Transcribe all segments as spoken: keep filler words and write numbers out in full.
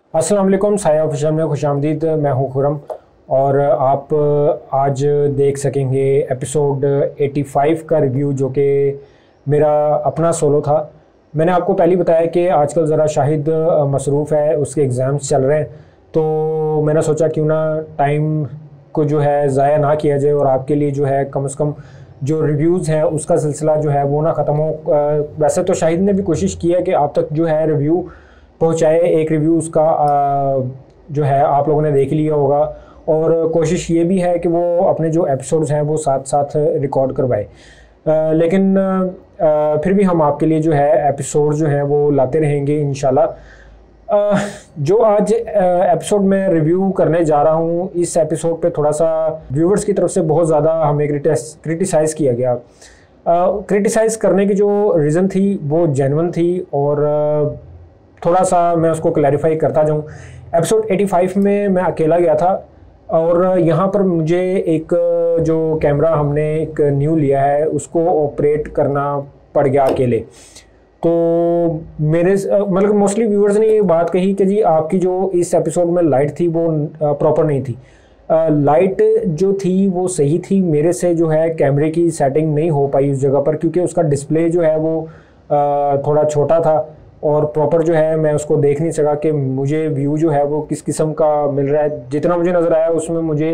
अस्सलाम वालेकुम, साया ऑफिशियल में खुशामदीद। मैं हूँ खुरम और आप आज देख सकेंगे एपिसोड पचासी का रिव्यू, जो कि मेरा अपना सोलो था। मैंने आपको पहले ही बताया कि आजकल ज़रा शाहिद मसरूफ़ है, उसके एग्ज़ाम्स चल रहे हैं, तो मैंने सोचा क्यों ना टाइम को जो है ज़ाया ना किया जाए और आपके लिए जो है कम से कम जो रिव्यूज़ हैं उसका सिलसिला जो है वो ना ख़त्म हो। वैसे तो शाहिद ने भी कोशिश की है कि आप तक जो है रिव्यू पहुँचाए। एक रिव्यू उसका जो है आप लोगों ने देख लिया होगा, और कोशिश ये भी है कि वो अपने जो एपिसोड्स हैं वो साथ साथ रिकॉर्ड करवाए। लेकिन आ, फिर भी हम आपके लिए जो है एपिसोड जो हैं वो लाते रहेंगे इंशाल्लाह। जो आज एपिसोड में रिव्यू करने जा रहा हूँ, इस एपिसोड पे थोड़ा सा व्यूवर्स की तरफ से बहुत ज़्यादा हमें क्रिटिसाइज़ किया गया। क्रिटिसाइज़ करने की जो रीज़न थी वो जेन्युइन थी, और थोड़ा सा मैं उसको क्लैरिफाई करता जाऊँ। एपिसोड पचासी में मैं अकेला गया था, और यहाँ पर मुझे एक जो कैमरा हमने एक न्यू लिया है उसको ऑपरेट करना पड़ गया अकेले। तो मेरे मतलब मोस्टली व्यूअर्स ने ये बात कही कि जी आपकी जो इस एपिसोड में लाइट थी वो प्रॉपर नहीं थी। लाइट जो थी वो सही थी, मेरे से जो है कैमरे की सेटिंग नहीं हो पाई उस जगह पर, क्योंकि उसका डिस्प्ले जो है वो थोड़ा छोटा था और प्रॉपर जो है मैं उसको देख नहीं सका कि मुझे व्यू जो है वो किस किस्म का मिल रहा है। जितना मुझे नज़र आया उसमें मुझे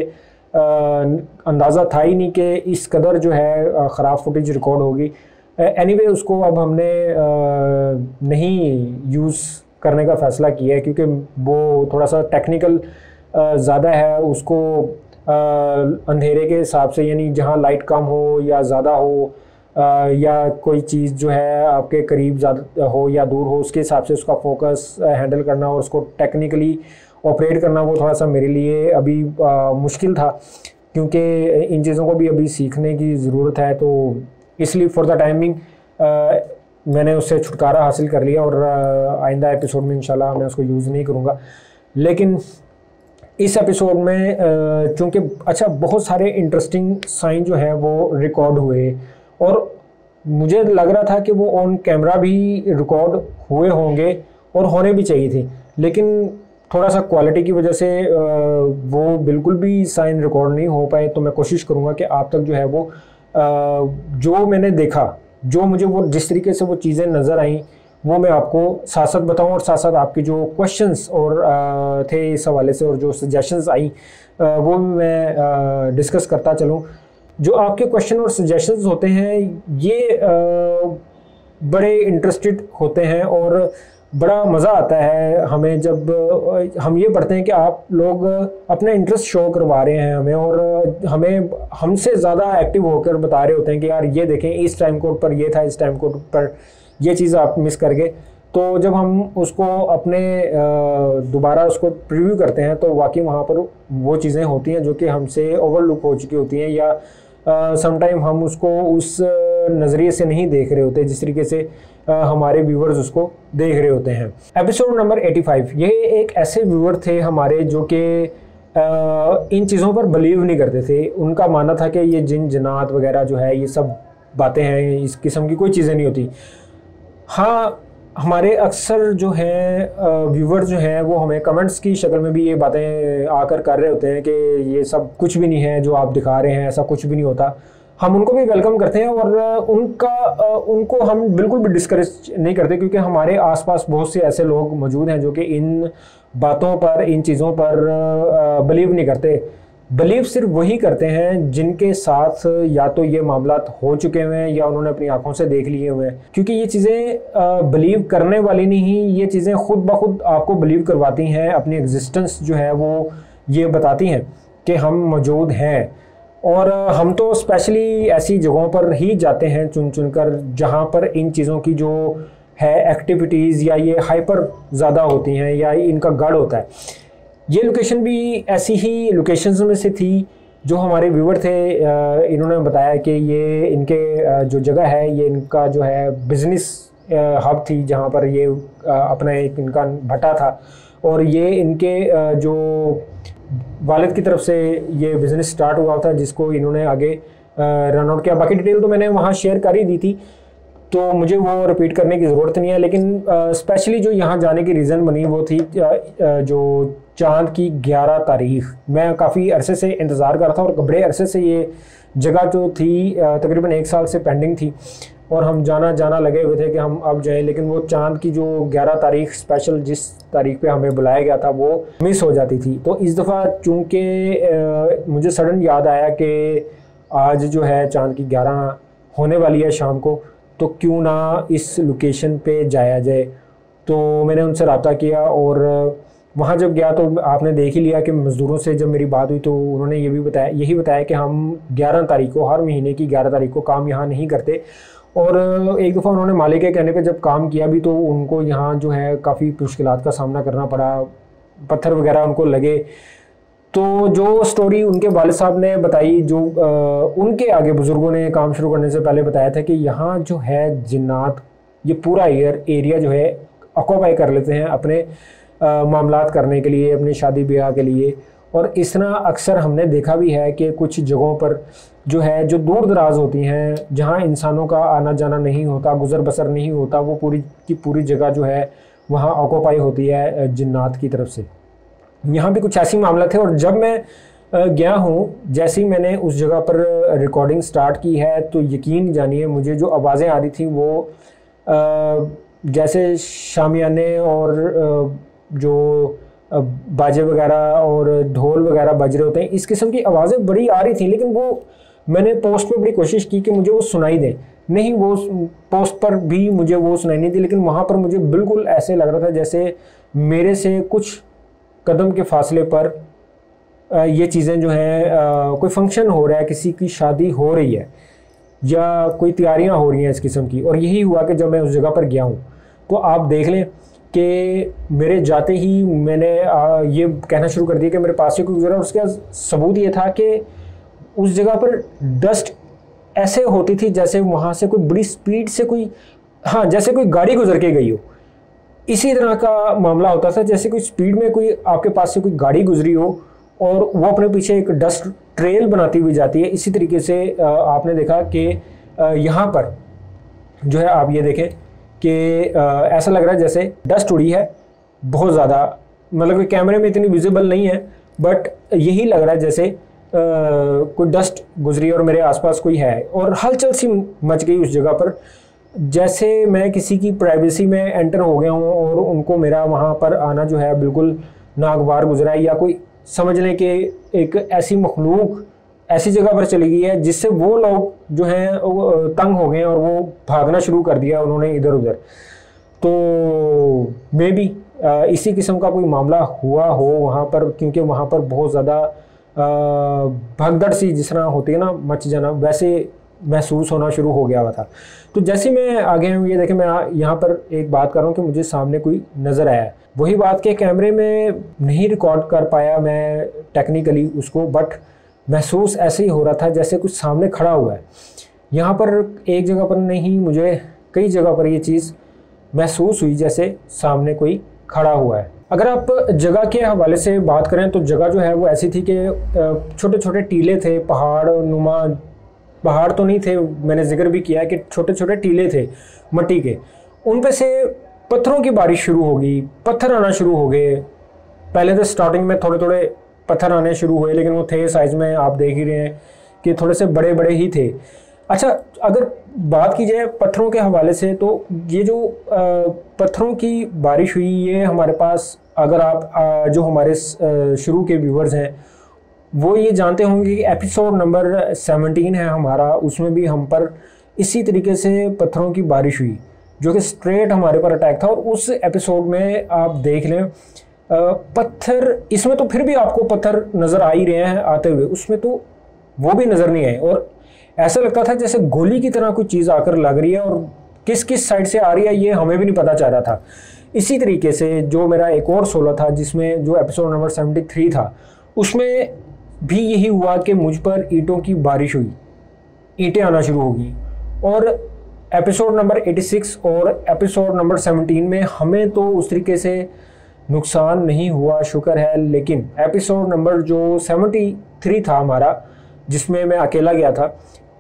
अंदाज़ा था ही नहीं कि इस कदर जो है ख़राब फुटेज रिकॉर्ड होगी। एनीवे उसको अब हमने आ, नहीं यूज़ करने का फ़ैसला किया है, क्योंकि वो थोड़ा सा टेक्निकल ज़्यादा है। उसको आ, अंधेरे के हिसाब से, यानी जहाँ लाइट कम हो या ज़्यादा हो, आ, या कोई चीज़ जो है आपके करीब ज़्यादा हो या दूर हो, उसके हिसाब से उसका फोकस हैंडल करना और उसको टेक्निकली ऑपरेट करना वो थोड़ा सा मेरे लिए अभी आ, मुश्किल था, क्योंकि इन चीज़ों को भी अभी सीखने की ज़रूरत है। तो इसलिए फॉर द टाइमिंग मैंने उससे छुटकारा हासिल कर लिया, और आइंदा एपिसोड में इंशाल्लाह मैं उसको यूज़ नहीं करूँगा। लेकिन इस एपिसोड में चूँकि अच्छा बहुत सारे इंटरेस्टिंग साइन जो हैं वो रिकॉर्ड हुए, और मुझे लग रहा था कि वो ऑन कैमरा भी रिकॉर्ड हुए होंगे और होने भी चाहिए थे, लेकिन थोड़ा सा क्वालिटी की वजह से वो बिल्कुल भी साइन रिकॉर्ड नहीं हो पाए। तो मैं कोशिश करूँगा कि आप तक जो है वो जो मैंने देखा, जो मुझे वो जिस तरीके से वो चीज़ें नज़र आईं वो मैं आपको साथ साथ बताऊँ, और साथ साथ आपके जो क्वेश्चंस और थे इस हवाले से और जो सजेशंस आई वो भी मैं डिस्कस करता चलूँ। जो आपके क्वेश्चन और सजेशंस होते हैं ये बड़े इंटरेस्टेड होते हैं, और बड़ा मज़ा आता है हमें जब हम ये पढ़ते हैं कि आप लोग अपना इंटरेस्ट शो करवा रहे हैं हमें, और हमें हमसे ज़्यादा एक्टिव होकर बता रहे होते हैं कि यार ये देखें इस टाइम कोड पर ये था, इस टाइम कोड पर ये चीज़ आप मिस कर गए। तो जब हम उसको अपने दोबारा उसको प्रीव्यू करते हैं तो वाकई वहाँ पर वो चीज़ें होती हैं जो कि हमसे ओवरलुक हो चुकी होती हैं, या समटाइम हम उसको उस नज़रिए से नहीं देख रहे होते जिस तरीके से आ, हमारे व्यूवर्स उसको देख रहे होते हैं। एपिसोड नंबर पचासी, ये एक ऐसे व्यूवर थे हमारे जो कि इन चीज़ों पर बिलीव नहीं करते थे। उनका मानना था कि ये जिन जन्नात वगैरह जो है ये सब बातें हैं, इस किस्म की कोई चीज़ें नहीं होती। हाँ, हमारे अक्सर जो हैं व्यूवर जो हैं वो हमें कमेंट्स की शक्ल में भी ये बातें आकर कर रहे होते हैं कि ये सब कुछ भी नहीं है जो आप दिखा रहे हैं, ऐसा कुछ भी नहीं होता। हम उनको भी वेलकम करते हैं, और उनका उनको हम बिल्कुल भी डिस्करेज नहीं करते, क्योंकि हमारे आसपास बहुत से ऐसे लोग मौजूद हैं जो कि इन बातों पर, इन चीज़ों पर बिलीव नहीं करते। बिलीव सिर्फ वही करते हैं जिनके साथ या तो ये मामलात हो चुके हुए हैं या उन्होंने अपनी आंखों से देख लिए हुए हैं, क्योंकि ये चीज़ें बिलीव करने वाली नहीं, ये चीज़ें खुद ब खुद आपको बिलीव करवाती हैं। अपनी एग्जिस्टेंस जो है वो ये बताती हैं कि हम मौजूद हैं, और हम तो स्पेशली ऐसी जगहों पर ही जाते हैं चुन चुन कर जहाँ पर इन चीज़ों की जो है एक्टिविटीज़ या ये हाइपर ज़्यादा होती हैं या इनका गढ़ होता है। ये लोकेशन भी ऐसी ही लोकेशंस में से थी जो हमारे व्यूवर थे। इन्होंने बताया कि ये इनके जो जगह है ये इनका जो है बिज़नेस हब थी, जहाँ पर ये अपना एक इनका भट्टा था, और ये इनके जो वालिद की तरफ से ये बिज़नेस स्टार्ट हुआ था जिसको इन्होंने आगे रन आउट किया। बाकी डिटेल तो मैंने वहाँ शेयर कर ही दी थी। तो मुझे वो रिपीट करने की ज़रूरत नहीं है। लेकिन स्पेशली जो यहाँ जाने की रीज़न बनी वो थी आ, आ, जो चांद की ग्यारह तारीख, मैं काफ़ी अरसे से इंतज़ार कर रहा था और बड़े अरसे से ये जगह जो थी तकरीबन एक साल से पेंडिंग थी और हम जाना जाना लगे हुए थे कि हम अब जाएं, लेकिन वो चांद की जो ग्यारह तारीख स्पेशल जिस तारीख पे हमें बुलाया गया था वो मिस हो जाती थी। तो इस दफ़ा चूँकि मुझे सडन याद आया कि आज जो है चांद की ग्यारह होने वाली है शाम को, तो क्यों ना इस लोकेशन पे जाया जाए। तो मैंने उनसे रब्ता किया और वहाँ जब गया तो आपने देख ही लिया कि मज़दूरों से जब मेरी बात हुई तो उन्होंने ये भी बताया यही बताया कि हम ग्यारह तारीख को, हर महीने की ग्यारह तारीख को काम यहाँ नहीं करते। और एक दफ़ा उन्होंने मालिक के कहने पे जब काम किया भी तो उनको यहाँ जो है काफ़ी मुश्किलात का सामना करना पड़ा, पत्थर वगैरह उनको लगे। तो जो स्टोरी उनके वालिद साहब ने बताई, जो आ, उनके आगे बुज़ुर्गों ने काम शुरू करने से पहले बताया था कि यहाँ जो है जिन्नात ये पूरा एयर एरिया जो है ऑक्यूपाई कर लेते हैं अपने मामलात करने के लिए, अपनी शादी ब्याह के लिए। और इस तरह अक्सर हमने देखा भी है कि कुछ जगहों पर जो है जो दूर दराज होती हैं, जहाँ इंसानों का आना जाना नहीं होता, गुज़र बसर नहीं होता, वो पूरी की पूरी जगह जो है वहाँ ऑक्यूपाई होती है जिन्नात की तरफ से। यहाँ भी कुछ ऐसी मामला थे। और जब मैं गया हूँ, जैसे ही मैंने उस जगह पर रिकॉर्डिंग स्टार्ट की है तो यकीन जानिए मुझे जो आवाज़ें आ रही थी वो जैसे शामियाने और जो बाजे वगैरह और ढोल वगैरह बज रहे होते हैं, इस किस्म की आवाज़ें बड़ी आ रही थी। लेकिन वो मैंने पोस्ट पे बड़ी कोशिश की कि मुझे वो सुनाई दे, नहीं वो पोस्ट पर भी मुझे वो सुनाई नहीं दी। लेकिन वहाँ पर मुझे बिल्कुल ऐसे लग रहा था जैसे मेरे से कुछ कदम के फासले पर ये चीज़ें जो हैं, कोई फंक्शन हो रहा है, किसी की शादी हो रही है या कोई तैयारियाँ हो रही हैं इस किस्म की। और यही हुआ कि जब मैं उस जगह पर गया हूँ तो आप देख लें कि मेरे जाते ही मैंने ये कहना शुरू कर दिया कि मेरे पास से कोई गुजरा। उसका सबूत ये था कि उस जगह पर डस्ट ऐसे होती थी जैसे वहाँ से कोई बड़ी स्पीड से कोई, हाँ जैसे कोई गाड़ी गुजर के गई हो, इसी तरह का मामला होता था। जैसे कोई स्पीड में कोई आपके पास से कोई गाड़ी गुजरी हो और वो अपने पीछे एक डस्ट ट्रेल बनाती हुई जाती है। इसी तरीके से आपने देखा कि यहाँ पर जो है आप ये देखें कि ऐसा लग रहा है जैसे डस्ट उड़ी है बहुत ज़्यादा, मतलब कि कैमरे में इतनी विजिबल नहीं है, बट यही लग रहा है जैसे आ, कोई डस्ट गुजरी और मेरे आसपास कोई है। और हलचल सी मच गई उस जगह पर, जैसे मैं किसी की प्राइवेसी में एंटर हो गया हूँ और उनको मेरा वहाँ पर आना जो है बिल्कुल नागवार गुजरा है, या कोई समझ लें कि एक ऐसी मखलूक ऐसी जगह पर चली गई है जिससे वो लोग जो हैं तंग हो गए और वो भागना शुरू कर दिया उन्होंने इधर उधर। तो मे बी इसी किस्म का कोई मामला हुआ हो वहाँ पर, क्योंकि वहाँ पर बहुत ज़्यादा भगदड़ सी जिस तरह होती है ना, मच जाना, वैसे महसूस होना शुरू हो गया हुआ था। तो जैसे मैं आगे हूँ, ये देखें मैं यहाँ पर एक बात कर रहा हूँ कि मुझे सामने कोई नज़र आया। वही बात के कैमरे में नहीं रिकॉर्ड कर पाया मैं टेक्निकली उसको, बट महसूस ऐसे ही हो रहा था जैसे कुछ सामने खड़ा हुआ है। यहाँ पर एक जगह पर नहीं, मुझे कई जगह पर ये चीज़ महसूस हुई जैसे सामने कोई खड़ा हुआ है। अगर आप जगह के हवाले से बात करें तो जगह जो है वो ऐसी थी कि छोटे छोटे टीले थे, पहाड़ नुमा, पहाड़ तो नहीं थे, मैंने जिक्र भी किया है कि छोटे छोटे टीले थे मिट्टी के, उन पे से पत्थरों की बारिश शुरू हो गई, पत्थर आना शुरू हो गए। पहले तो स्टार्टिंग में थोड़े थोड़े पत्थर आने शुरू हुए, लेकिन वो थे साइज़ में, आप देख ही रहे हैं कि थोड़े से बड़े बड़े ही थे। अच्छा, अगर बात की जाए पत्थरों के हवाले से तो ये जो पत्थरों की बारिश हुई, ये हमारे पास, अगर आप जो हमारे शुरू के व्यूवर्स हैं वो ये जानते होंगे कि एपिसोड नंबर सेवनटीन है हमारा, उसमें भी हम पर इसी तरीके से पत्थरों की बारिश हुई जो कि स्ट्रेट हमारे पर अटैक था। और उस एपिसोड में आप देख लें पत्थर, इसमें तो फिर भी आपको पत्थर नज़र आ ही रहे हैं आते हुए, उसमें तो वो भी नज़र नहीं आए और ऐसा लगता था जैसे गोली की तरह कोई चीज़ आकर लग रही है और किस किस साइड से आ रही है ये हमें भी नहीं पता चल रहा था। इसी तरीके से जो मेरा एक और सोलह था, जिसमें जो एपिसोड नंबर सेवेंटी थ्री था, उसमें भी यही हुआ कि मुझ पर ईंटों की बारिश हुई, ईंटें आना शुरू होगी। और एपिसोड नंबर एटी सिक्स और एपिसोड नंबर सेवनटीन में हमें तो उस तरीके से नुकसान नहीं हुआ, शुक्र है। लेकिन एपिसोड नंबर जो सेवेंटी थ्री था हमारा, जिसमें मैं अकेला गया था,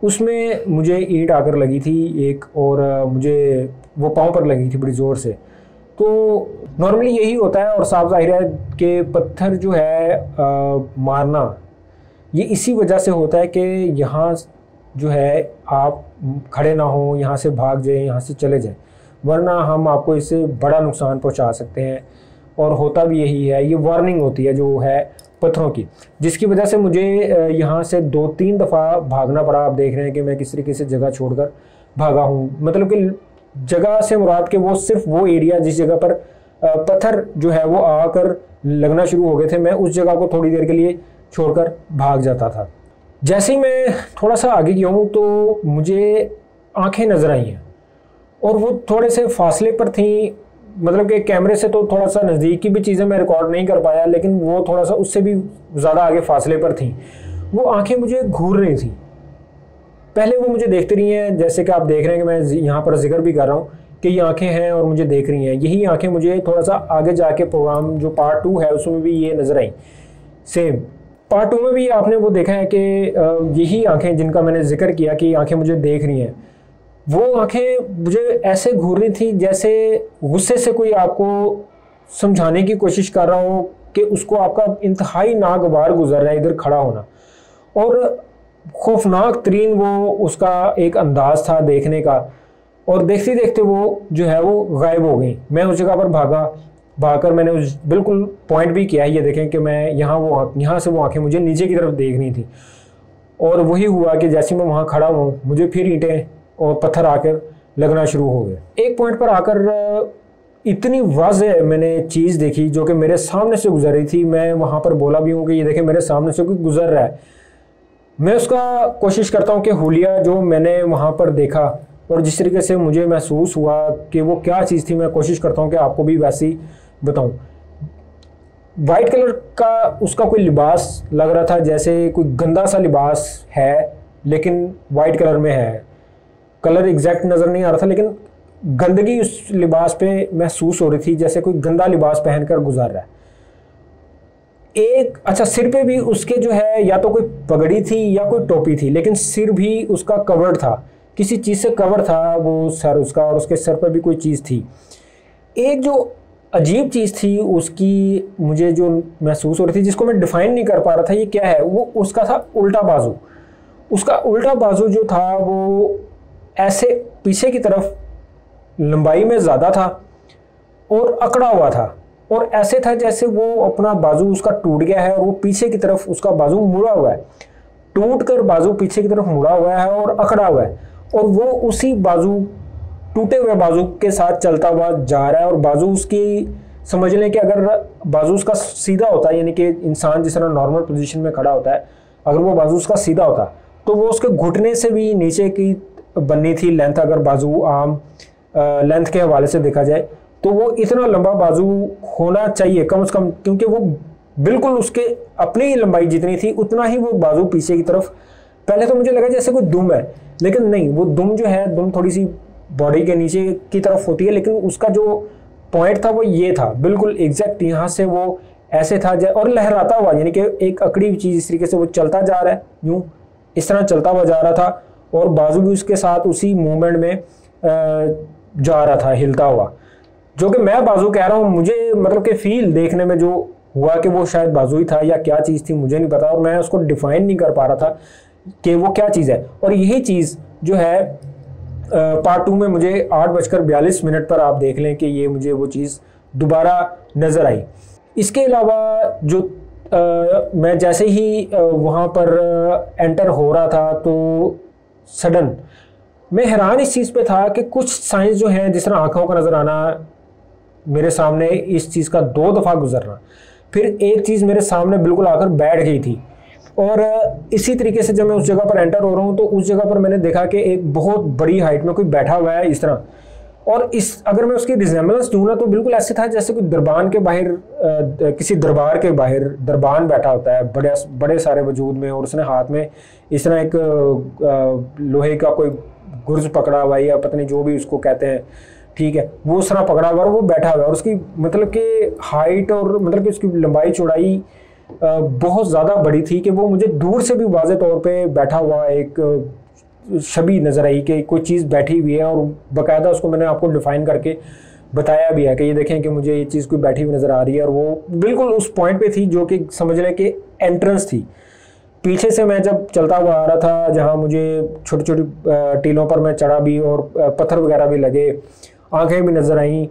उसमें मुझे ईंट आकर लगी थी एक, और मुझे वो पाँव पर लगी थी बड़ी ज़ोर से। तो नॉर्मली यही होता है, और साफ जाहिर है कि पत्थर जो है आ, मारना ये इसी वजह से होता है कि यहाँ जो है आप खड़े ना हो, यहाँ से भाग जाएं, यहाँ से चले जाएं, वरना हम आपको इससे बड़ा नुकसान पहुँचा सकते हैं। और होता भी यही है, ये वार्निंग होती है जो है पत्थरों की, जिसकी वजह से मुझे यहाँ से दो तीन दफ़ा भागना पड़ा। आप देख रहे हैं कि मैं किस तरीके से जगह छोड़कर भागा हूँ। मतलब कि जगह से मुराद के वो सिर्फ वो एरिया जिस जगह पर पत्थर जो है वो आकर लगना शुरू हो गए थे, मैं उस जगह को थोड़ी देर के लिए छोड़कर भाग जाता था। जैसे ही मैं थोड़ा सा आगे गया हूँ तो मुझे आंखें नज़र आई हैं, और वो थोड़े से फासले पर थी। मतलब कि कैमरे से तो थोड़ा सा नज़दीक की भी चीज़ें मैं रिकॉर्ड नहीं कर पाया, लेकिन वो थोड़ा सा उससे भी ज़्यादा आगे फासले पर थी। वो आंखें मुझे घूर रही थी। पहले वो मुझे देखती रही हैं, जैसे कि आप देख रहे हैं कि मैं यहाँ पर जिक्र भी कर रहा हूँ कि ये आंखें हैं और मुझे देख रही हैं। यही आंखें मुझे थोड़ा सा आगे जाके प्रोग्राम जो पार्ट टू है उसमें भी ये नज़र आई। सेम पार्ट टू में भी आपने वो देखा है कि यही आंखें जिनका मैंने जिक्र किया कि आंखें मुझे देख रही हैं, वो आंखें मुझे ऐसे घूर रही थी जैसे गुस्से से कोई आपको समझाने की कोशिश कर रहा हो कि उसको आपका इंतहाई नागवार गुजर रहा है इधर खड़ा होना। और खौफनाक तरीन वो उसका एक अंदाज था देखने का, और देखते देखते वो जो है वो गायब हो गई। मैं उस जगह पर भागा, भागकर मैंने उस बिल्कुल पॉइंट भी किया। ये देखें कि मैं यहाँ वो यहाँ से वो आंखें मुझे नीचे की तरफ देख रही थी, और वही हुआ कि जैसे मैं वहाँ खड़ा हूँ मुझे फिर ईंटें और पत्थर आकर लगना शुरू हो गए। एक पॉइंट पर आकर इतनी वाज़ेह मैंने चीज़ देखी जो कि मेरे सामने से गुजर रही थी। मैं वहाँ पर बोला भी हूँ कि ये देखें मेरे सामने से कोई गुजर रहा है। मैं उसका कोशिश करता हूँ कि हुलिया जो मैंने वहाँ पर देखा और जिस तरीके से मुझे महसूस हुआ कि वो क्या चीज़ थी, मैं कोशिश करता हूँ कि आपको भी वैसे ही बताऊँ। वाइट कलर का उसका कोई लिबास लग रहा था, जैसे कोई गंदा सा लिबास है लेकिन वाइट कलर में है। कलर एग्जैक्ट नज़र नहीं आ रहा था, लेकिन गंदगी उस लिबास पे महसूस हो रही थी, जैसे कोई गंदा लिबास पहनकर गुजार रहा है। एक अच्छा सिर पे भी उसके जो है या तो कोई पगड़ी थी या कोई टोपी थी, लेकिन सिर भी उसका कवर्ड था, किसी चीज़ से कवर था वो सर उसका, और उसके सर पर भी कोई चीज़ थी। एक जो अजीब चीज़ थी उसकी मुझे जो महसूस हो रही थी, जिसको मैं डिफ़ाइन नहीं कर पा रहा था ये क्या है, वो उसका था उल्टा बाजू। उसका उल्टा बाजू जो था वो ऐसे पीछे की तरफ लंबाई में ज़्यादा था और अकड़ा हुआ था, और ऐसे था जैसे वो अपना बाजू उसका टूट गया है और वो पीछे की तरफ उसका बाजू मुड़ा हुआ है, टूट कर बाजू पीछे की तरफ मुड़ा हुआ है और अकड़ा हुआ है, और वो उसी बाजू टूटे हुए बाजू के साथ चलता हुआ जा रहा है। और बाजू उसकी समझ लें कि अगर बाजू उसका सीधा होता है, यानी कि इंसान जिस तरह नॉर्मल पोजीशन में खड़ा होता है, अगर वो बाजू उसका सीधा होता तो वो उसके घुटने से भी नीचे की बननी थी लेंथ। अगर बाजू आम लेंथ के हवाले से देखा जाए तो वो इतना लंबा बाजू होना चाहिए कम से कम, क्योंकि वो बिल्कुल उसके अपनी ही लंबाई जितनी थी उतना ही वो बाजू पीछे की तरफ। पहले तो मुझे लगा जैसे कोई दुम है, लेकिन नहीं, वो दुम जो है दुम थोड़ी सी बॉडी के नीचे की तरफ होती है, लेकिन उसका जो पॉइंट था वो ये था बिल्कुल एग्जैक्ट, यहाँ से वो ऐसे था और लहराता हुआ, यानी कि एक अकड़ी हुई चीज़ इस तरीके से वो चलता जा रहा है, यूँ इस तरह चलता हुआ जा रहा था, और बाजू भी उसके साथ उसी मूवमेंट में जा रहा था हिलता हुआ। जो कि मैं बाजू कह रहा हूँ, मुझे मतलब कि फील देखने में जो हुआ कि वो शायद बाजू ही था या क्या चीज़ थी मुझे नहीं पता, और मैं उसको डिफाइन नहीं कर पा रहा था कि वो क्या चीज़ है। और यही चीज़ जो है पार्ट टू में मुझे आठ बजकर बयालीस मिनट पर आप देख लें कि ये मुझे वो चीज़ दोबारा नज़र आई। इसके अलावा जो आ, मैं जैसे ही वहाँ पर एंटर हो रहा था तो सडन मैं हैरान इस चीज़ पे था कि कुछ साइंस जो हैं, जिस तरह आँखों का नज़र आना, मेरे सामने इस चीज़ का दो दफ़ा गुजरना, फिर एक चीज़ मेरे सामने बिल्कुल आकर बैठ गई थी। और इसी तरीके से जब मैं उस जगह पर एंटर हो रहा हूँ तो उस जगह पर मैंने देखा कि एक बहुत बड़ी हाइट में कोई बैठा हुआ है इस तरह, और इस अगर मैं उसकी रिजेम्बलेंस दूँ ना तो बिल्कुल ऐसे था जैसे कोई दरबान के बाहर, किसी दरबार के बाहर दरबान बैठा होता है बड़े बड़े सारे वजूद में, और उसने हाथ में इस तरह एक लोहे का कोई गुर्ज पकड़ा हुआ है या पता नहीं जो भी उसको कहते हैं, ठीक है, वो उस तरह पकड़ा हुआ और वो बैठा हुआ है, और उसकी मतलब कि हाइट और मतलब कि उसकी लंबाई चौड़ाई बहुत ज़्यादा बड़ी थी कि वो मुझे दूर से भी वाज़े तौर पे बैठा हुआ एक छवि नज़र आई कि कोई चीज़ बैठी हुई है, और बाकायदा उसको मैंने आपको डिफ़ाइन करके बताया भी है कि ये देखें कि मुझे ये चीज़ कोई बैठी हुई नज़र आ रही है, और वो बिल्कुल उस पॉइंट पे थी जो कि समझ लें कि एंट्रेंस थी। पीछे से मैं जब चलता हुआ आ रहा था, जहाँ मुझे छोटी छोटी टीलों पर मैं चढ़ा भी और पत्थर वगैरह भी लगे, आंखें भी नज़र आईं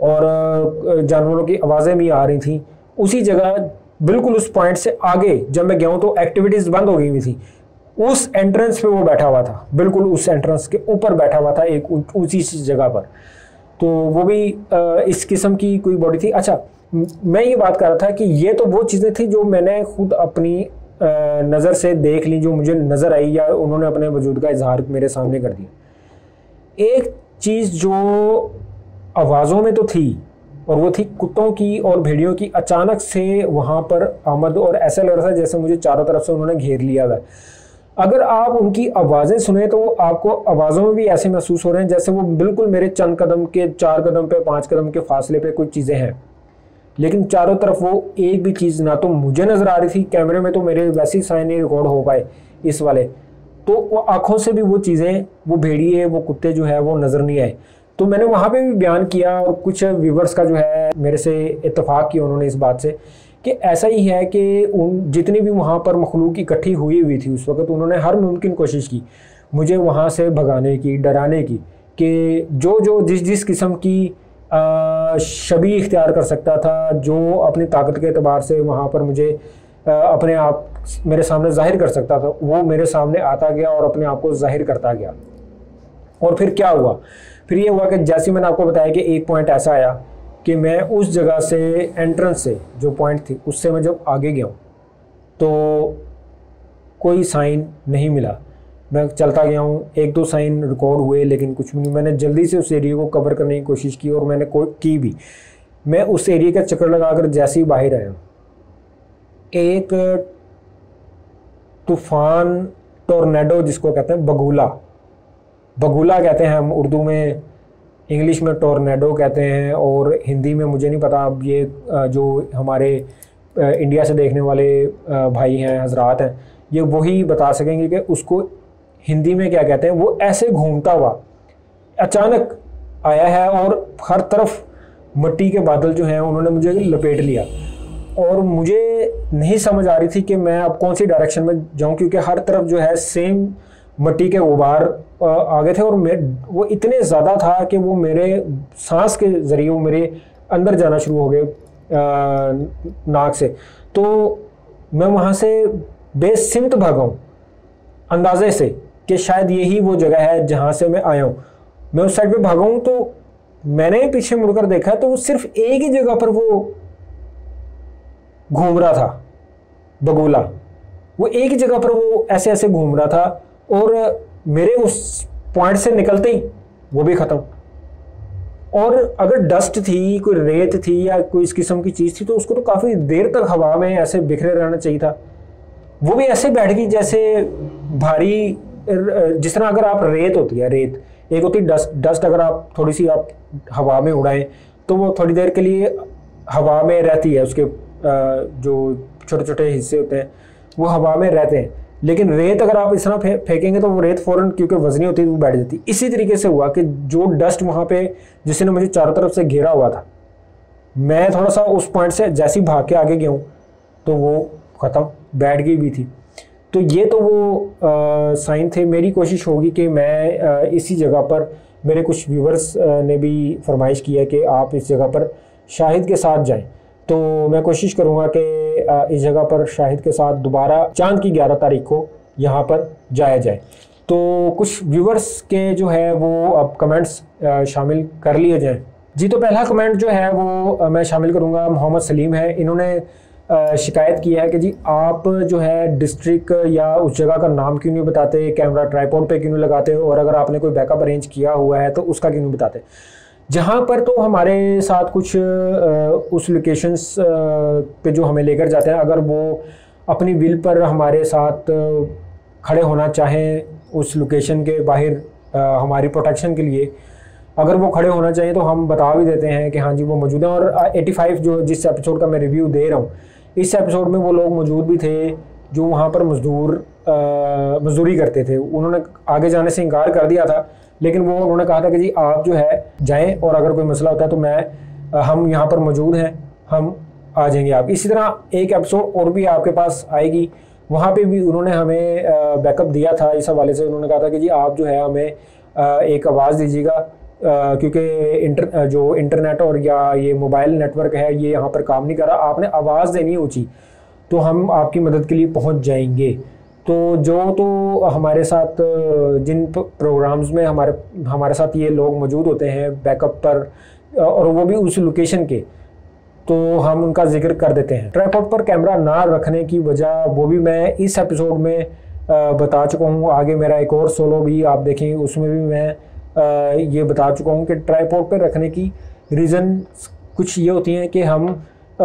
और जानवरों की आवाज़ें भी आ रही थी। उसी जगह बिल्कुल उस पॉइंट से आगे जब मैं गया हूँ तो एक्टिविटीज़ बंद हो गई हुई थी। उस एंट्रेंस पे वो बैठा हुआ था, बिल्कुल उस एंट्रेंस के ऊपर बैठा हुआ था, एक ऊंची सी जगह पर। तो वो भी इस किस्म की कोई बॉडी थी। अच्छा, मैं ये बात कर रहा था कि ये तो वो चीज़ें थी जो मैंने खुद अपनी नज़र से देख ली, जो मुझे नज़र आई या उन्होंने अपने वजूद का इजहार मेरे सामने कर दिया। एक चीज़ जो आवाज़ों में तो थी, और वो थी कुत्तों की और भेड़ियों की अचानक से वहाँ पर आमद, और ऐसा लग रहा था जैसे मुझे चारों तरफ से उन्होंने घेर लिया है। अगर आप उनकी आवाज़ें सुने तो आपको आवाज़ों में भी ऐसे महसूस हो रहे हैं जैसे वो बिल्कुल मेरे चंद कदम के, चार कदम पे, पाँच कदम के फासले पे कोई चीज़ें हैं, लेकिन चारों तरफ वो एक भी चीज़ ना तो मुझे नज़र आ रही थी, कैमरे में तो मेरे वैसे ही साइन नहीं रिकॉर्ड हो पाए इस वाले, तो वो आँखों से भी वो चीज़ें, वो भेड़िए, वो कुत्ते जो है वो नज़र नहीं आए। तो मैंने वहाँ पे भी बयान किया, और कुछ व्यूवर्स का जो है मेरे से इत्तेफाक किया उन्होंने इस बात से कि ऐसा ही है कि उन जितनी भी वहाँ पर मखलूक इकट्ठी हुई हुई थी उस वक्त, उन्होंने हर मुमकिन कोशिश की मुझे वहाँ से भगाने की, डराने की, कि जो जो जिस जिस किस्म की शबी इख्तियार कर सकता था, जो अपनी ताकत के एतबार से वहाँ पर मुझे आ, अपने आप मेरे सामने जाहिर कर सकता था, वो मेरे सामने आता गया और अपने आप को जाहिर करता गया। और फिर क्या हुआ? फिर ये हुआ कि जैसे मैंने आपको बताया कि एक पॉइंट ऐसा आया कि मैं उस जगह से, एंट्रेंस से जो पॉइंट थी, उससे मैं जब आगे गया हूँ तो कोई साइन नहीं मिला। मैं चलता गया हूँ, एक दो साइन रिकॉर्ड हुए लेकिन कुछ भी नहीं। मैंने जल्दी से उस एरिया को कवर करने की कोशिश की, और मैंने कोई की भी। मैं उस एरिया का चक्कर लगाकर जैसे ही बाहर आया, एक तूफान, टोर्नेडो जिसको कहते हैं, बगुला बगुला कहते हैं हम उर्दू में, इंग्लिश में टोर्नेडो कहते हैं, और हिंदी में मुझे नहीं पता। अब ये जो हमारे इंडिया से देखने वाले भाई हैं, हजरात हैं, ये वही बता सकेंगे कि उसको हिंदी में क्या कहते हैं। वो ऐसे घूमता हुआ अचानक आया है, और हर तरफ मिट्टी के बादल जो हैं उन्होंने मुझे लपेट लिया, और मुझे नहीं समझ आ रही थी कि मैं अब कौन सी डायरेक्शन में जाऊं, क्योंकि हर तरफ जो है सेम मिट्टी के गुबार आ गए थे, और मैं वो इतने ज़्यादा था कि वो मेरे सांस के ज़रिए वो मेरे अंदर जाना शुरू हो गए नाक से। तो मैं वहाँ से बेसिमत भागा हूँ, अंदाजे से कि शायद यही वो जगह है जहाँ से मैं आया हूँ। मैं उस साइड पे भागा हूँ, तो मैंने पीछे मुड़कर देखा तो वो सिर्फ एक ही जगह पर वो घूम रहा था, बगुला। वो एक ही जगह पर वो ऐसे ऐसे घूम रहा था, और मेरे उस पॉइंट से निकलते ही वो भी ख़त्म। और अगर डस्ट थी, कोई रेत थी या कोई इस किस्म की चीज़ थी, तो उसको तो काफ़ी देर तक हवा में ऐसे बिखरे रहना चाहिए था। वो भी ऐसे बैठ गई जैसे भारी, जिस तरह अगर आप रेत होती है, रेत एक होती डस्ट, डस्ट अगर आप थोड़ी सी आप हवा में उड़ाएं तो वो थोड़ी देर के लिए हवा में रहती है, उसके जो छोटे छोटे हिस्से होते हैं वो हवा में रहते हैं। लेकिन रेत अगर आप इस तरह फे, फेंकेंगे तो वो रेत फ़ौरन, क्योंकि वजनी होती है, वो बैठ जाती। इसी तरीके से हुआ कि जो डस्ट वहाँ पे जिसने मुझे चारों तरफ से घेरा हुआ था, मैं थोड़ा सा उस पॉइंट से जैसे ही भाग के आगे गया हूँ तो वो ख़त्म, बैठ गई भी थी। तो ये तो वो साइन थे। मेरी कोशिश होगी कि मैं आ, इसी जगह पर, मेरे कुछ व्यूवर्स ने भी फरमाइश की है कि आप इस जगह पर शाहिद के साथ जाएं, तो मैं कोशिश करूंगा कि इस जगह पर शाहिद के साथ दोबारा चांद की ग्यारह तारीख को यहाँ पर जाया जाए। तो कुछ व्यूवर्स के जो है वो अब कमेंट्स शामिल कर लिए जाएं। जी, तो पहला कमेंट जो है वो मैं शामिल करूँगा, मोहम्मद सलीम है। इन्होंने शिकायत की है कि जी आप जो है डिस्ट्रिक्ट या उस जगह का नाम क्यों नहीं बताते, कैमरा ट्राइपॉड पे क्यों नहीं लगाते, और अगर आपने कोई बैकअप अरेंज किया हुआ है तो उसका क्यों नहीं बताते। जहाँ पर तो हमारे साथ कुछ उस लोकेशंस पे जो हमें लेकर जाते हैं, अगर वो अपनी विल पर हमारे साथ खड़े होना चाहें उस लोकेशन के बाहर हमारी प्रोटेक्शन के लिए, अगर वो खड़े होना चाहिए तो हम बता भी देते हैं कि हाँ जी वो मौजूद हैं। और पचासी जो जिस एपिसोड का मैं रिव्यू दे रहा हूँ, इस एपिसोड में वो लोग मौजूद भी थे जो वहाँ पर मजदूर मजदूरी करते थे, उन्होंने आगे जाने से इनकार कर दिया था, लेकिन वो उन्होंने कहा था कि जी आप जो है जाएं और अगर कोई मसला होता है तो मैं हम यहाँ पर मौजूद हैं, हम आ जाएंगे आप। इसी तरह एक एपिसोड और भी आपके पास आएगी, वहाँ पे भी उन्होंने हमें बैकअप दिया था इस हवाले से। उन्होंने कहा था कि जी आप जो है हमें एक आवाज़ दीजिएगा, क्योंकि इंटर जो इंटरनेट और या ये मोबाइल नेटवर्क है ये यहाँ पर काम नहीं कर रहा, आपने आवाज़ देनी ऊँची तो हम आपकी मदद के लिए पहुँच जाएंगे। तो जो तो हमारे साथ जिन प्रोग्राम्स में हमारे हमारे साथ ये लोग मौजूद होते हैं बैकअप पर, और वो भी उस लोकेशन के, तो हम उनका जिक्र कर देते हैं। ट्राइपॉड पर कैमरा ना रखने की वजह वो भी मैं इस एपिसोड में बता चुका हूँ। आगे मेरा एक और सोलो भी आप देखें, उसमें भी मैं ये बता चुका हूँ कि ट्राइपॉड पर रखने की रीज़न कुछ ये होती हैं कि हम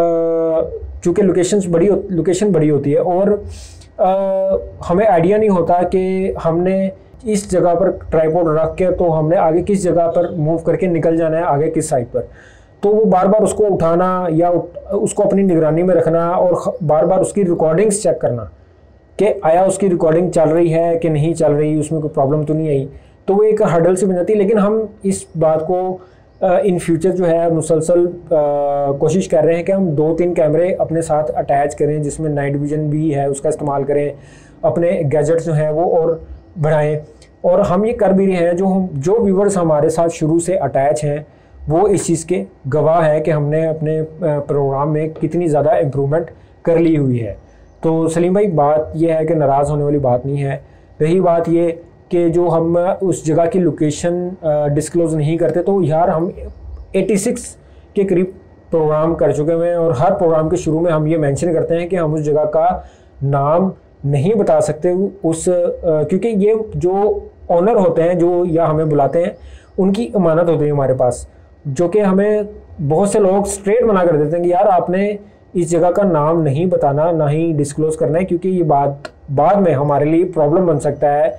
चूँकि लोकेशंस बड़ी लोकेशन बड़ी होती है और Uh, हमें आइडिया नहीं होता कि हमने इस जगह पर ट्राइपॉड रख के तो हमने आगे किस जगह पर मूव करके निकल जाना है, आगे किस साइड पर। तो वो बार बार उसको उठाना या उसको अपनी निगरानी में रखना और बार बार उसकी रिकॉर्डिंग्स चेक करना कि आया उसकी रिकॉर्डिंग चल रही है कि नहीं चल रही, उसमें कोई प्रॉब्लम तो नहीं आई, तो वो एक हर्डल से बन जाती है। लेकिन हम इस बात को इन फ्यूचर जो है मुसलसल कोशिश कर रहे हैं कि हम दो तीन कैमरे अपने साथ अटैच करें, जिसमें नाइट विजन भी है उसका इस्तेमाल करें, अपने गैजेट्स जो हैं वो और बढ़ाएं। और हम ये कर भी रहे हैं, जो हम जो व्यूवर्स हमारे साथ शुरू से अटैच हैं वो इस चीज़ के गवाह है कि हमने अपने प्रोग्राम में कितनी ज़्यादा इम्प्रूवमेंट कर ली हुई है। तो सलीम भाई, बात यह है कि नाराज़ होने वाली बात नहीं है। रही बात ये कि जो हम उस जगह की लोकेशन डिस्क्लोज़ नहीं करते, तो यार हम छियासी के करीब प्रोग्राम कर चुके हैं और हर प्रोग्राम के शुरू में हम ये मेंशन करते हैं कि हम उस जगह का नाम नहीं बता सकते उस क्योंकि ये जो ऑनर होते हैं जो या हमें बुलाते हैं उनकी अमानत होती है हमारे पास, जो कि हमें बहुत से लोग स्ट्रेट मना कर देते हैं कि यार आपने इस जगह का नाम नहीं बताना, ना ही डिस्क्लोज करना है, क्योंकि ये बात बाद में हमारे लिए प्रॉब्लम बन सकता है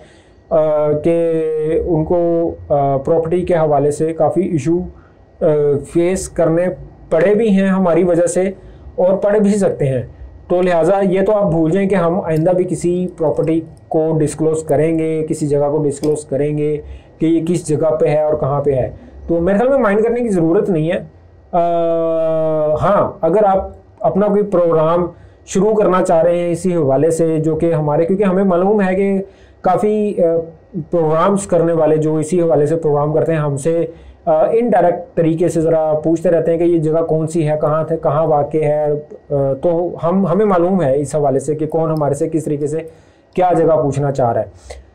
कि उनको प्रॉपर्टी के हवाले से काफ़ी इशू फेस करने पड़े भी हैं हमारी वजह से और पड़े भी सकते हैं। तो लिहाजा ये तो आप भूल जाएं कि हम आइंदा भी किसी प्रॉपर्टी को डिस्क्लोज़ करेंगे, किसी जगह को डिस्क्लोज़ करेंगे कि ये किस जगह पे है और कहाँ पे है। तो मेरे ख्याल में माइंड करने की ज़रूरत नहीं है। आ, हाँ, अगर आप अपना कोई प्रोग्राम शुरू करना चाह रहे हैं इसी हवाले से, जो कि हमारे, क्योंकि हमें मालूम है कि काफ़ी प्रोग्राम्स करने वाले जो इसी हवाले से प्रोग्राम करते हैं हमसे इनडायरेक्ट तरीके से ज़रा पूछते रहते हैं कि ये जगह कौन सी है, कहाँ थे कहाँ वाक़ई है। तो हम हमें मालूम है इस हवाले से कि कौन हमारे से किस तरीके से क्या जगह पूछना चाह रहा है।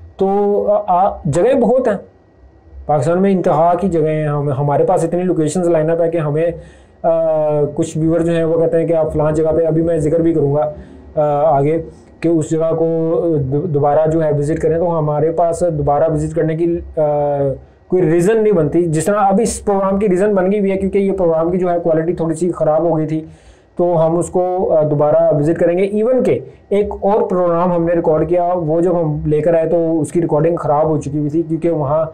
तो जगह बहुत हैं पाकिस्तान में, इंतहा की जगह हैं। हम हमारे पास इतनी लोकेशंस लाइनअप है कि हमें आ, कुछ व्यूवर जो हैं वो कहते हैं कि आप फ़लाँ जगह पे, अभी मैं जिक्र भी करूँगा आगे कि उस जगह को दोबारा जो है विज़िट करें, तो हमारे पास दोबारा विज़िट करने की आ, कोई रीज़न नहीं बनती। जिस तरह अब इस प्रोग्राम की रीज़न बन गई हुई है, क्योंकि ये प्रोग्राम की जो है क्वालिटी थोड़ी सी ख़राब हो गई थी, तो हम उसको दोबारा विज़िट करेंगे। इवन के एक और प्रोग्राम हमने रिकॉर्ड किया, वो जब हम लेकर आए तो उसकी रिकॉर्डिंग ख़राब हो चुकी हुई थी, क्योंकि वहाँ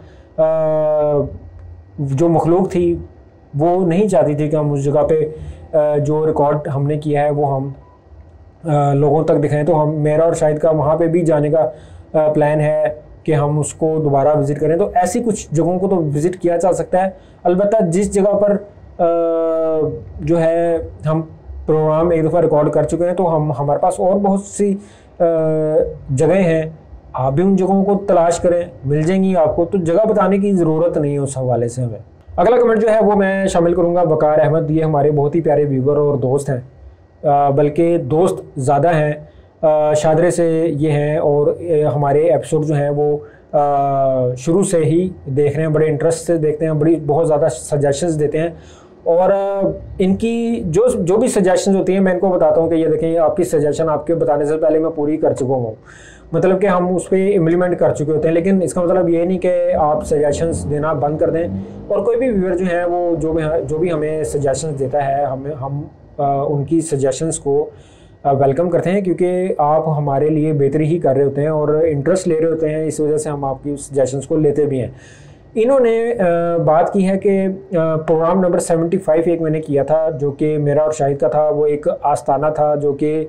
जो मखलूक थी वो नहीं चाहती थी कि हम उस जगह पे जो रिकॉर्ड हमने किया है वो हम लोगों तक दिखाएं। तो हम मेरा और शाहिद का वहाँ पे भी जाने का प्लान है कि हम उसको दोबारा विज़िट करें। तो ऐसी कुछ जगहों को तो विज़िट किया जा सकता है। अलबत्ता जिस जगह पर जो है हम प्रोग्राम एक दफ़ा रिकॉर्ड कर चुके हैं, तो हम हमारे पास और बहुत सी जगह हैं, आप भी उन जगहों को तलाश करें, मिल जाएंगी आपको। तो जगह बताने की ज़रूरत नहीं है उस हवाले से हमें। अगला कमेंट जो है वो मैं शामिल करूँगा वकार अहमद। ये हमारे बहुत ही प्यारे व्यूवर और दोस्त हैं, बल्कि दोस्त ज़्यादा हैं, शादरे से ये हैं और हमारे एपिसोड जो हैं वो शुरू से ही देख रहे हैं, बड़े इंटरेस्ट से देखते हैं, बड़ी बहुत ज़्यादा सजेशंस देते हैं। और इनकी जो जो भी सजेशंस होती हैं मैं इनको बताता हूँ कि ये देखें, आपकी सजेशन आपके बताने से पहले मैं पूरी कर चुका हूँ, मतलब कि हम उस पर इम्प्लीमेंट कर चुके होते हैं। लेकिन इसका मतलब ये नहीं कि आप सजेशंस देना बंद कर दें। और कोई भी व्यूअर जो है वो जो भी जो भी हमें सजेशंस देता है, हमें हम आ, उनकी सजेशंस को वेलकम करते हैं, क्योंकि आप हमारे लिए बेहतरी ही कर रहे होते हैं और इंटरेस्ट ले रहे होते हैं, इस वजह से हम आपकी सजेशंस को लेते भी हैं। इन्होंने बात की है कि प्रोग्राम नंबर पचहत्तर एक मैंने किया था, जो कि मेरा और शाहिद का था। वो एक आस्ताना था जो कि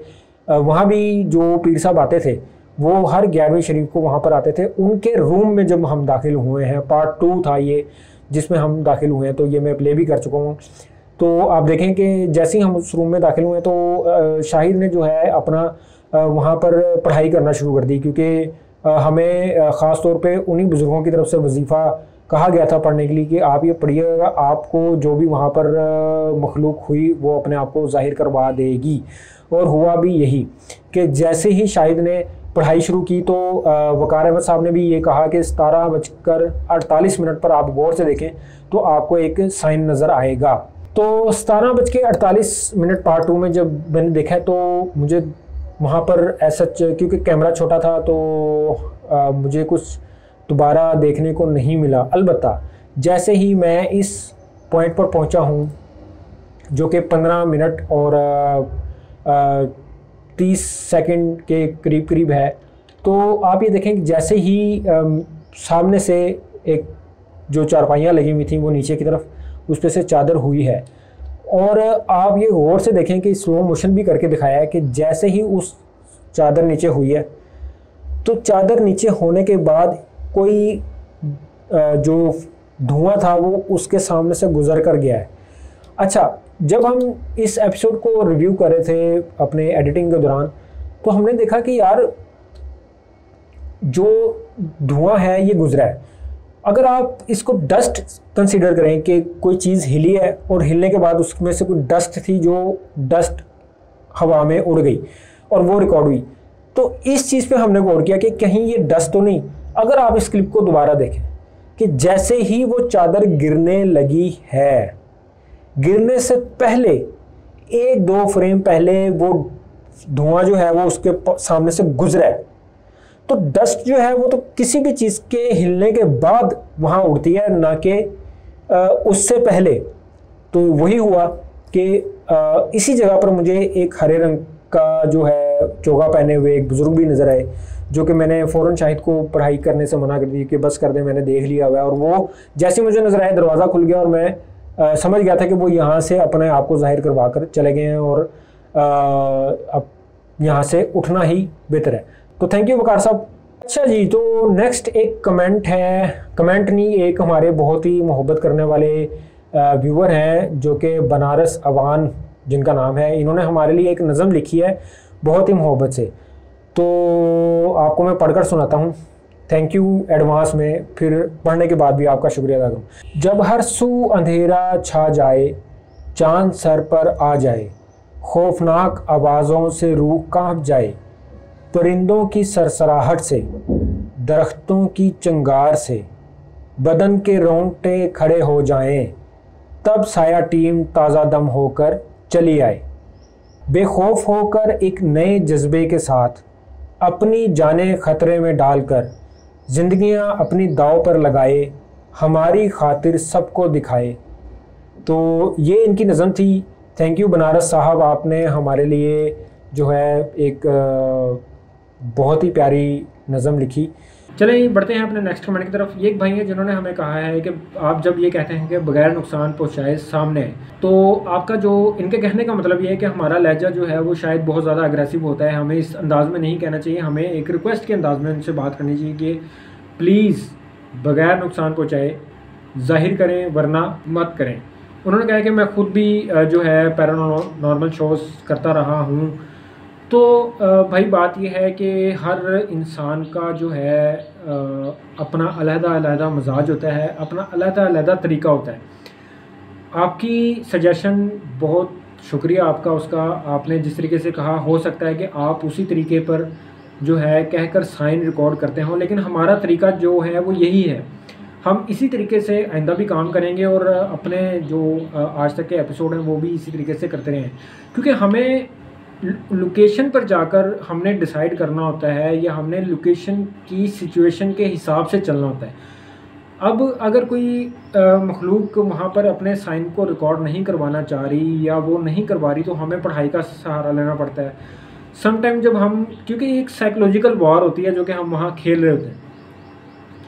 वहाँ भी जो पीर साहब आते थे वो हर ग्यारहवीं शरीफ को वहाँ पर आते थे। उनके रूम में जब हम दाखिल हुए हैं, पार्ट टू था ये जिसमें हम दाखिल हुए हैं, तो ये मैं प्ले भी कर चुका हूँ। तो आप देखें कि जैसे ही हम उस रूम में दाखिल हुए तो शाहिद ने जो है अपना वहाँ पर पढ़ाई करना शुरू कर दी, क्योंकि हमें ख़ास तौर पे उन्हीं बुज़ुर्गों की तरफ से वजीफ़ा कहा गया था पढ़ने के लिए कि आप ये पढ़िएगा, आपको जो भी वहाँ पर मखलूक हुई वो अपने आप को ज़ाहिर करवा देगी। और हुआ भी यही कि जैसे ही शाहिद ने पढ़ाई शुरू की तो वकार अहमद साहब ने भी ये कहा कि सतारह बजकर अड़तालीस मिनट पर आप गौर से देखें तो आपको एक साइन नज़र आएगा। तो सतारह बज के अड़तालीस मिनट पार्ट टू में जब मैंने देखा तो मुझे वहाँ पर ऐसा, क्योंकि कैमरा छोटा था तो आ, मुझे कुछ दोबारा देखने को नहीं मिला। अलबत्ता जैसे ही मैं इस पॉइंट पर पहुँचा हूँ जो कि पंद्रह मिनट और आ, आ, तीस सेकंड के करीब करीब है, तो आप ये देखें कि जैसे ही आ, सामने से एक जो चारपाइयाँ लगी हुई थी वो नीचे की तरफ उस पर से चादर हुई है। और आप ये गौर से देखें कि स्लो मोशन भी करके दिखाया है कि जैसे ही उस चादर नीचे हुई है तो चादर नीचे होने के बाद कोई जो धुआं था वो उसके सामने से गुजर कर गया है। अच्छा, जब हम इस एपिसोड को रिव्यू कर रहे थे अपने एडिटिंग के दौरान तो हमने देखा कि यार जो धुआं है ये गुजरा है। अगर आप इसको डस्ट कंसीडर करें कि कोई चीज़ हिली है और हिलने के बाद उसमें से कोई डस्ट थी जो डस्ट हवा में उड़ गई और वो रिकॉर्ड हुई, तो इस चीज़ पे हमने गौर किया कि कहीं ये डस्ट तो नहीं। अगर आप इस क्लिप को दोबारा देखें कि जैसे ही वो चादर गिरने लगी है, गिरने से पहले एक दो फ्रेम पहले वो धुआं जो है वो उसके सामने से गुजरा है। तो डस्ट जो है वो तो किसी भी चीज़ के हिलने के बाद वहाँ उड़ती है, ना कि उससे पहले। तो वही हुआ कि इसी जगह पर मुझे एक हरे रंग का जो है चोगा पहने हुए एक बुज़ुर्ग भी नज़र आए, जो कि मैंने फ़ौरन शाहिद को पढ़ाई करने से मना कर दी कि बस कर दे, मैंने देख लिया हुआ है। और वो जैसे मुझे नज़र आया दरवाज़ा खुल गया और मैं आ, समझ गया था कि वो यहाँ से अपने आप को ज़ाहिर करवा कर चले गए हैं और आ, अब यहाँ से उठना ही बेहतर है। तो थैंक यू वकार साहब। अच्छा जी, तो नेक्स्ट एक कमेंट है, कमेंट नहीं, एक हमारे बहुत ही मोहब्बत करने वाले व्यूअर हैं जो कि बनारस अवान जिनका नाम है, इन्होंने हमारे लिए एक नज़म लिखी है बहुत ही मोहब्बत से, तो आपको मैं पढ़कर सुनाता हूँ। थैंक यू एडवांस में, फिर पढ़ने के बाद भी आपका शुक्रिया अदा करूँ। जब हर सू अंधेरा छा जाए, चांद सर पर आ जाए, खौफनाक आवाज़ों से रूह कांप जाए, परिंदों की सरसराहट से, दरख्तों की चिंगार से बदन के रोंगटे खड़े हो जाएं, तब साया टीम ताज़ा दम होकर चली आए, बेखौफ होकर एक नए जज्बे के साथ अपनी जानें खतरे में डालकर, जिंदगियां अपनी दाव पर लगाए, हमारी खातिर सबको दिखाए। तो ये इनकी नज़म थी। थैंक यू बनारस साहब, आपने हमारे लिए जो है एक बहुत ही प्यारी नज़म लिखी। चलिए बढ़ते हैं अपने नेक्स्ट कमेंट की तरफ। ये एक भाई है जिन्होंने हमें कहा है कि आप जब ये कहते हैं कि बगैर नुकसान पहुंचाए सामने, तो आपका जो इनके कहने का मतलब ये है कि हमारा लहजा जो है वो शायद बहुत ज़्यादा अग्रेसिव होता है, हमें इस अंदाज़ में नहीं कहना चाहिए, हमें एक रिक्वेस्ट के अंदाज़ में उनसे बात करनी चाहिए कि प्लीज़ बगैर नुकसान पहुँचाए ज़ाहिर करें वरना मत करें। उन्होंने कहा कि मैं ख़ुद भी जो है पैरानॉर्मल शोज़ करता रहा हूँ, तो भाई बात यह है कि हर इंसान का जो है अपना अलहदा अलहदा मजाज होता है, अपना अलहदा अलहदा तरीका होता है। आपकी सजेशन बहुत शुक्रिया आपका उसका, आपने जिस तरीके से कहा, हो सकता है कि आप उसी तरीके पर जो है कहकर साइन रिकॉर्ड करते हों, लेकिन हमारा तरीका जो है वो यही है। हम इसी तरीके से आइंदा भी काम करेंगे और अपने जो आज तक के एपिसोड हैं वो भी इसी तरीके से करते रहें, क्योंकि हमें लोकेशन पर जाकर हमने डिसाइड करना होता है या हमने लोकेशन की सिचुएशन के हिसाब से चलना होता है। अब अगर कोई मखलूक वहाँ पर अपने साइन को रिकॉर्ड नहीं करवाना चाह रही या वो नहीं करवा रही, तो हमें पढ़ाई का सहारा लेना पड़ता है। समटाइम जब हम, क्योंकि एक साइकोलॉजिकल वॉर होती है जो कि हम वहाँ खेल रहे होते हैं,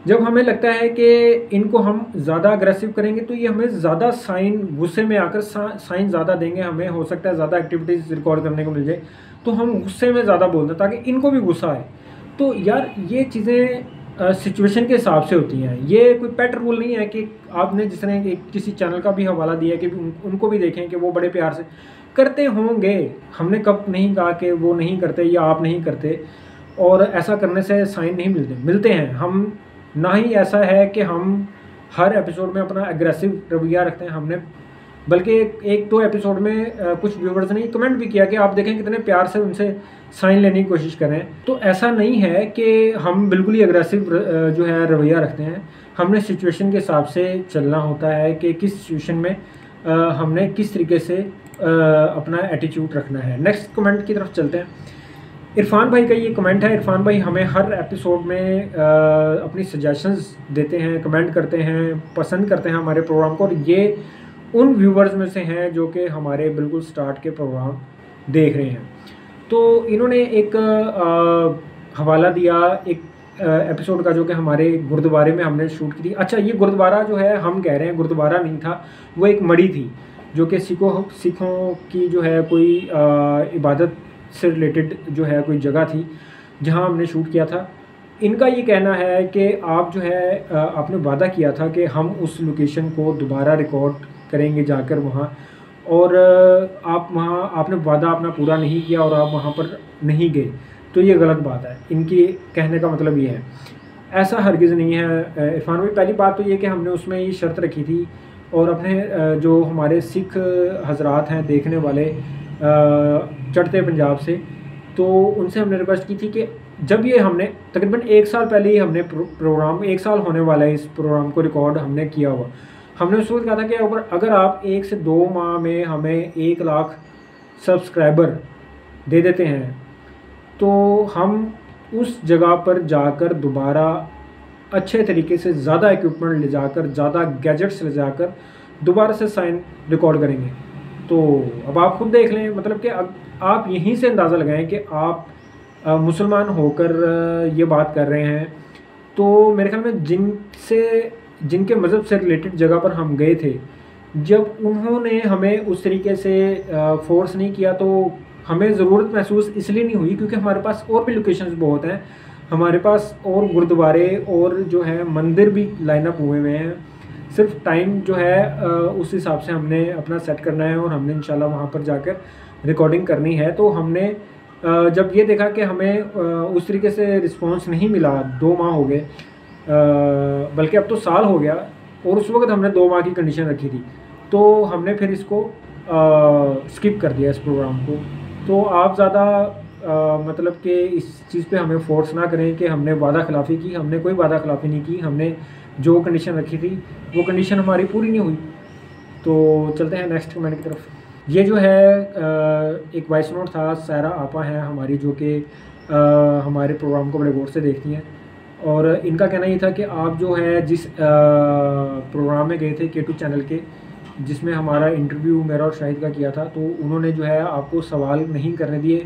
जब हमें लगता है कि इनको हम ज़्यादा अग्रेसिव करेंगे तो ये हमें ज़्यादा साइन गुस्से में आकर साइन ज़्यादा देंगे, हमें हो सकता है ज़्यादा एक्टिविटीज़ रिकॉर्ड करने को मिल जाए, तो हम गुस्से में ज़्यादा बोलते हैं ताकि इनको भी गुस्सा आए। तो यार ये चीज़ें सिचुएशन के हिसाब से होती हैं, ये कोई पेट रूल नहीं है कि आपने जिसने एक किसी चैनल का भी हवाला दिया कि उन, उनको भी देखें कि वो बड़े प्यार से करते होंगे। हमने कब नहीं कहा कि वो नहीं करते या आप नहीं करते, और ऐसा करने से साइन नहीं मिलते, मिलते हैं। हम ना ही ऐसा है कि हम हर एपिसोड में अपना एग्रेसिव रवैया रखते हैं, हमने बल्कि एक, एक दो एपिसोड में आ, कुछ व्यूवर्स ने कमेंट भी किया कि आप देखें कितने प्यार से उनसे साइन लेने की कोशिश करें। तो ऐसा नहीं है कि हम बिल्कुल ही एग्रेसिव जो है रवैया रखते हैं, हमने सिचुएशन के हिसाब से चलना होता है कि किस सिचुएशन में आ, हमने किस तरीके से आ, अपना एटीट्यूड रखना है। नेक्स्ट कमेंट की तरफ चलते हैं। इरफान भाई का ये कमेंट है। इरफान भाई हमें हर एपिसोड में आ, अपनी सजेशंस देते हैं, कमेंट करते हैं, पसंद करते हैं हमारे प्रोग्राम को, और ये उन व्यूवर्स में से हैं जो कि हमारे बिल्कुल स्टार्ट के प्रोग्राम देख रहे हैं। तो इन्होंने एक आ, हवाला दिया एक एपिसोड का जो कि हमारे गुरुद्वारे में हमने शूट की थी। अच्छा, ये गुरुद्वारा जो है हम कह रहे हैं गुरुद्वारा नहीं था, वो एक मड़ी थी जो कि सिखों सिखों की जो है कोई आ, इबादत से रिलेटेड जो है कोई जगह थी जहां हमने शूट किया था। इनका ये कहना है कि आप जो है आपने वादा किया था कि हम उस लोकेशन को दोबारा रिकॉर्ड करेंगे जाकर वहाँ, और आप वहाँ आपने वादा अपना पूरा नहीं किया और आप वहाँ पर नहीं गए, तो ये गलत बात है। इनकी कहने का मतलब ये है, ऐसा हरगिज़ नहीं है इरफान भाई। पहली बात तो ये कि हमने उसमें ये शर्त रखी थी, और अपने जो हमारे सिख हजरात हैं देखने वाले चढ़ते पंजाब से, तो उनसे हमने रिक्वेस्ट की थी कि जब ये हमने तकरीबन एक साल पहले ही हमने प्रोग्राम, एक साल होने वाला है इस प्रोग्राम को रिकॉर्ड हमने किया हुआ, हमने उस वक्त कहा था कि अगर अगर आप एक से दो माह में हमें एक लाख सब्सक्राइबर दे देते हैं तो हम उस जगह पर जाकर दोबारा अच्छे तरीके से ज़्यादा इक्विपमेंट ले जाकर, ज़्यादा गैजेट्स ले जाकर दोबारा से साइन रिकॉर्ड करेंगे। तो अब आप खुद देख लें, मतलब कि अब आप यहीं से अंदाज़ा लगाएं कि आप आ, मुसलमान होकर आ, ये बात कर रहे हैं। तो मेरे ख्याल में जिनसे जिनके मज़हब से रिलेटेड जगह पर हम गए थे, जब उन्होंने हमें उस तरीके से फोर्स नहीं किया तो हमें ज़रूरत महसूस इसलिए नहीं हुई क्योंकि हमारे पास और भी लोकेशंस बहुत हैं, हमारे पास और गुरुद्वारे और जो है मंदिर भी लाइन अप हुए हुए हैं। सिर्फ टाइम जो है उस हिसाब से हमने अपना सेट करना है और हमने इंशाल्लाह वहाँ पर जाकर रिकॉर्डिंग करनी है। तो हमने जब ये देखा कि हमें उस तरीके से रिस्पॉन्स नहीं मिला, दो माह हो गए बल्कि अब तो साल हो गया, और उस वक्त हमने दो माह की कंडीशन रखी थी, तो हमने फिर इसको स्किप कर दिया इस प्रोग्राम को। तो आप ज़्यादा मतलब कि इस चीज़ पे हमें फोर्स ना करें कि हमने वादा खिलाफ़ी की, हमने कोई वादा खिलाफ़ी नहीं की, हमने जो कंडीशन रखी थी वो कंडीशन हमारी पूरी नहीं हुई। तो चलते हैं नेक्स्ट कमेंट की तरफ। ये जो है एक वॉइस नोट था, सायरा आपा हैं हमारी, जो कि हमारे प्रोग्राम को बड़े गौर से देखती हैं, और इनका कहना ये था कि आप जो है जिस प्रोग्राम में गए थे के टू चैनल के, जिसमें हमारा इंटरव्यू मेरा और शाहिद का किया था, तो उन्होंने जो है आपको सवाल नहीं करने दिए।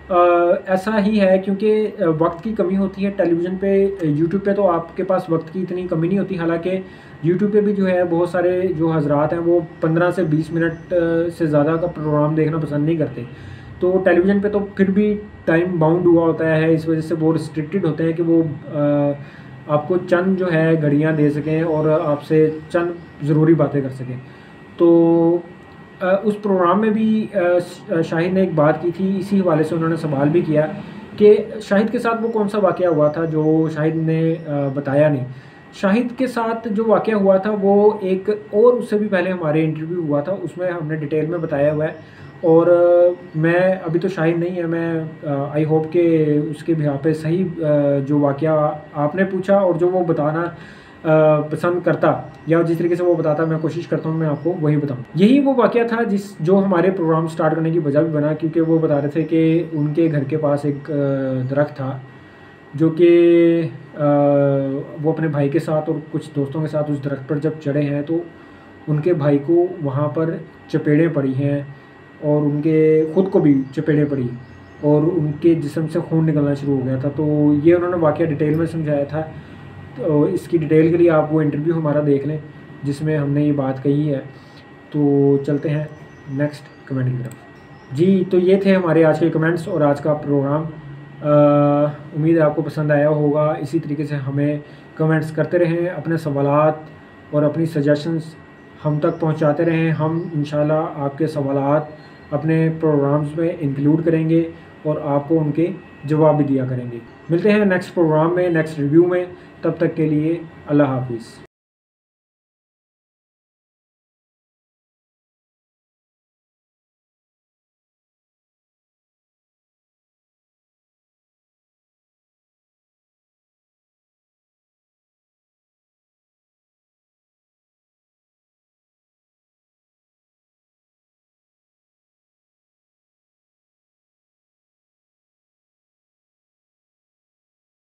ऐसा ही है क्योंकि वक्त की कमी होती है टेलीविज़न पे, यूट्यूब पे तो आपके पास वक्त की इतनी कमी नहीं होती। हालांकि यूट्यूब पे भी जो है बहुत सारे जो हजरात हैं वो पंद्रह से बीस मिनट से ज़्यादा का प्रोग्राम देखना पसंद नहीं करते, तो टेलीविज़न पे तो फिर भी टाइम बाउंड हुआ होता है, इस वजह से वो रिस्ट्रिक्टेड होते हैं कि वो आ, आपको चंद जो है घड़ियाँ दे सकें और आपसे चंद ज़रूरी बातें कर सकें। तो आ, उस प्रोग्राम में भी आ, शाहिद ने एक बात की थी, इसी हवाले से उन्होंने सवाल भी किया कि शाहिद के साथ वो कौन सा वाक़या हुआ था जो शाहिद ने आ, बताया नहीं। शाहिद के साथ जो वाक़या हुआ था वो एक और उससे भी पहले हमारे इंटरव्यू हुआ था, उसमें हमने डिटेल में बताया हुआ है, और uh, मैं अभी तो शाहिद नहीं है, मैं आई होप कि उसके भी यहाँ पे सही uh, जो वाक़या आपने पूछा और जो वो बताना uh, पसंद करता या जिस तरीके से वो बताता, मैं कोशिश करता हूँ मैं आपको वही बताऊँ। यही वो वाक़या था जिस जो हमारे प्रोग्राम स्टार्ट करने की वजह भी बना, क्योंकि वो बता रहे थे कि उनके घर के पास एक uh, दरख्त था जो कि वो अपने भाई के साथ और कुछ दोस्तों के साथ उस दरख्त पर जब चढ़े हैं तो उनके भाई को वहाँ पर चपेड़ें पड़ी हैं और उनके ख़ुद को भी चपेड़ें पड़ी और उनके जिस्म से खून निकलना शुरू हो गया था। तो ये उन्होंने वाक़या डिटेल में समझाया था। तो इसकी डिटेल के लिए आप वो इंटरव्यू हमारा देख लें जिसमें हमने ये बात कही है। तो चलते हैं नेक्स्ट कमेंट की तरफ। जी, तो ये थे हमारे आज के कमेंट्स और आज का प्रोग्राम। उम्मीद है आपको पसंद आया होगा। इसी तरीके से हमें कमेंट्स करते रहें, अपने सवालात और अपनी सजेशंस हम तक पहुंचाते रहें। हम इंशाल्लाह आपके सवालात अपने प्रोग्राम्स में इंक्लूड करेंगे और आपको उनके जवाब भी दिया करेंगे। मिलते हैं नेक्स्ट प्रोग्राम में, नेक्स्ट रिव्यू में। तब तक के लिए अल्लाह हाफिज़।